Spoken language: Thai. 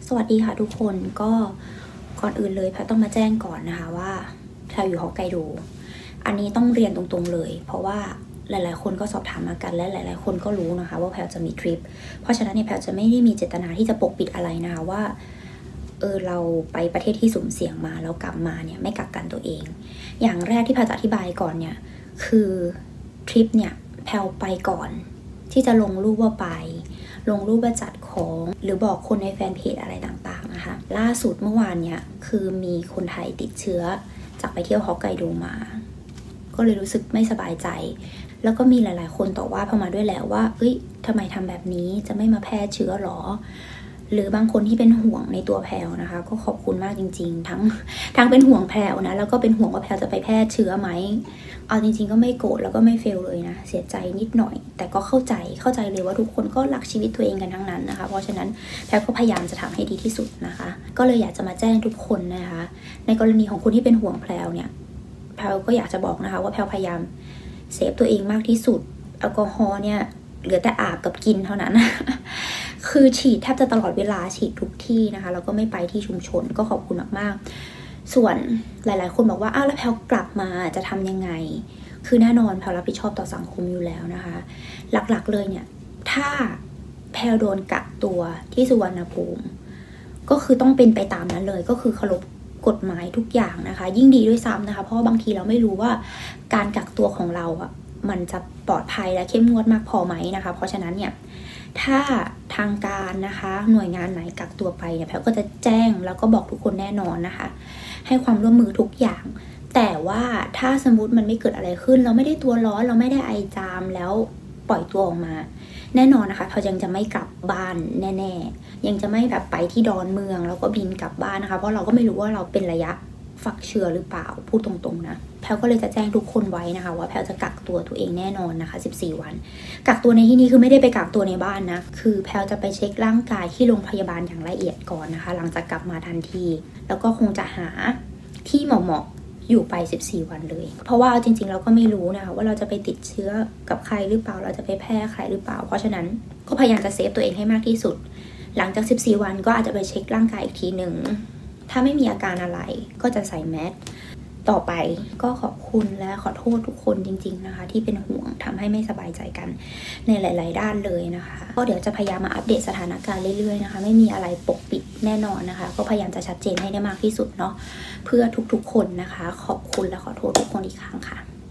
สวัสดีค่ะทุกคนก็ก่อนอื่นเลยแพทต้องมาแจ้งก่อนนะคะว่าแพลอยู่ฮอกไกโดอันนี้ต้องเรียนตรงๆเลยเพราะว่าหลายๆคนก็สอบถามมากันและหลายๆคนก็รู้นะคะว่าแพลจะมีทริปเพราะฉะนั้นเนี่ยแพลจะไม่ได้มีเจตนาที่จะปกปิดอะไรนะคะว่าเราไปประเทศที่สุ่มเสี่ยงมาแล้วกลับมาเนี่ยไม่กักกันตัวเองอย่างแรกที่แพลจะอธิบายก่อนเนี่ยคือทริปเนี่ยแพลไปก่อนที่จะลงรูปว่าไปลงรูปว่าจัดของหรือบอกคนในแฟนเพจอะไรต่างๆนะคะล่าสุดเมื่อวานเนี่ยคือมีคนไทยติดเชื้อจากไปเที่ยวฮอกไกโดมาก็เลยรู้สึกไม่สบายใจแล้วก็มีหลายๆคนต่อว่าพอมาด้วยแล้วว่าทำไมทำแบบนี้จะไม่มาแพร่เชื้อหรอหรือบางคนที่เป็นห่วงในตัวแพลวนะคะก็ขอบคุณมากจริงๆทั้งเป็นห่วงแพลวนะแล้วก็เป็นห่วงว่าแพลวจะไปแพร่เชื้อไหมเอาจริงๆก็ไม่โกรธแล้วก็ไม่เฟลเลยนะเสียใจนิดหน่อยแต่ก็เข้าใจเลยว่าทุกคนก็รักชีวิตตัวเองกันทั้งนั้นนะคะเพราะฉะนั้นแพลวก็พยายามจะทำให้ดีที่สุดนะคะก็เลยอยากจะมาแจ้งทุกคนนะคะในกรณีของคนที่เป็นห่วงแพลวเนี่ยแพลวก็อยากจะบอกนะคะว่าแพลวพยายามเซฟตัวเองมากที่สุดแอลกอฮอล์เนี่ยเหลือแต่อาบกับกินเท่านั้นคือฉีดแทบจะตลอดเวลาฉีดทุกที่นะคะแล้วก็ไม่ไปที่ชุมชนก็ขอบคุณมากๆส่วนหลายๆคนบอกว่าแล้วแพลกลับมาจะทำยังไงคือแน่นอนแพลรับผิดชอบต่อสังคมอยู่แล้วนะคะหลักๆเลยเนี่ยถ้าแพลโดนกักตัวที่สุวรรณภูมิก็คือต้องเป็นไปตามนั้นเลยก็คือเคารพกฎหมายทุกอย่างนะคะยิ่งดีด้วยซ้ำนะคะเพราะว่าบางทีเราไม่รู้ว่าการกักตัวของเรามันจะปลอดภัยและเข้มงวดมากพอไหมนะคะเพราะฉะนั้นเนี่ยถ้าทางการนะคะหน่วยงานไหนกักตัวไปเนี่ยแพลก็จะแจ้งแล้วก็บอกทุกคนแน่นอนนะคะให้ความร่วมมือทุกอย่างแต่ว่าถ้าสมมติมันไม่เกิดอะไรขึ้นเราไม่ได้ตัวร้อนเราไม่ได้ไอจามแล้วปล่อยตัวออกมาแน่นอนนะคะเขายังจะไม่กลับบ้านแน่ๆยังจะไม่แบบไปที่ดอนเมืองแล้วก็บินกลับบ้านนะคะเพราะเราก็ไม่รู้ว่าเราเป็นระยะฝักเชื้อหรือเปล่าพูดตรงๆนะแพลก็เลยจะแจ้งทุกคนไว้นะคะว่าแพลจะกักตัวตัวเองแน่นอนนะคะ14 วันกักตัวในที่นี้คือไม่ได้ไปกักตัวในบ้านนะคือแพลจะไปเช็คร่างกายที่โรงพยาบาลอย่างละเอียดก่อนนะคะหลังจากกลับมาทันทีแล้วก็คงจะหาที่เหมาะอยู่ไป14 วันเลยเพราะว่าจริงๆเราก็ไม่รู้นะคะว่าเราจะไปติดเชื้อกับใครหรือเปล่าเราจะไปแพร่ใครหรือเปล่าเพราะฉะนั้นก็พยายามจะเซฟตัวเองให้มากที่สุดหลังจาก14 วันก็อาจจะไปเช็คร่างกายอีกทีหนึ่งถ้าไม่มีอาการอะไรก็จะใส่แมสต่อไปก็ขอบคุณและขอโทษทุกคนจริงๆนะคะที่เป็นห่วงทำให้ไม่สบายใจกันในหลายๆด้านเลยนะคะก็เดี๋ยวจะพยายามมาอัปเดตสถานการณ์เรื่อยๆนะคะไม่มีอะไรปกปิดแน่นอนนะคะก็พยายามจะชัดเจนให้ได้มากที่สุดเนาะเพื่อทุกๆคนนะคะขอบคุณและขอโทษทุกคนอีกครั้งค่ะ